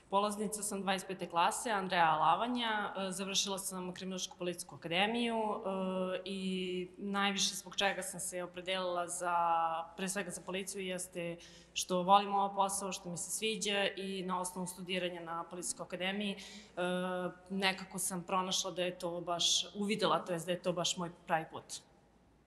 Polaznica sam 25. klase, Andreja Lavanja. Završila sam Kriminalističku policijsku akademiju i najviše zbog čega sam se opredelila pre svega za policiju jeste što volim ovaj posao, što mi se sviđa i na osnovu studiranja na policijskoj akademiji nekako sam pronašla da je to baš, uvidela to je da je to baš moj pravi put.